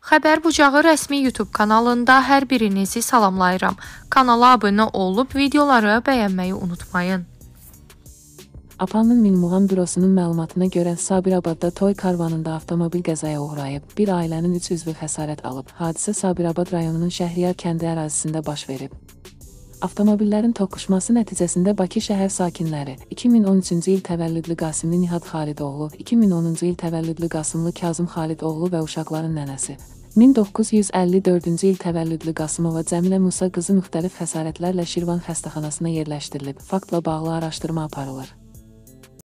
Xəbər Bucağı rəsmi YouTube kanalında hər birinizi salamlayıram. Kanala abunə olub videoları bəyənməyi unutmayın. APANın Milmuğan bürosunun məlumatına görə Sabirabadda toy karvanında avtomobil qəzaya uğrayıb. Bir ailənin 3 üzvü xəsarət alıb. Hadisə Sabirabad rayonunun Şəhriyar kəndi ərazisində baş verib. Avtomobillərin toqquşması nəticəsində Bakı şəhər sakinləri 2013-cü il təvəllüdlü Qasimli Nihat Xalidoğlu, 2010-cu il təvəllüdlü Qasımlı Kazım Xalidoğlu və uşaqların nənəsi 1954-cü il təvəllüdlü Qasımova Cəmilə Musa qızı müxtəlif xəsarətlərlə Şirvan xəstəxanasına yerləşdirilib. Faktla bağlı araşdırma aparılır.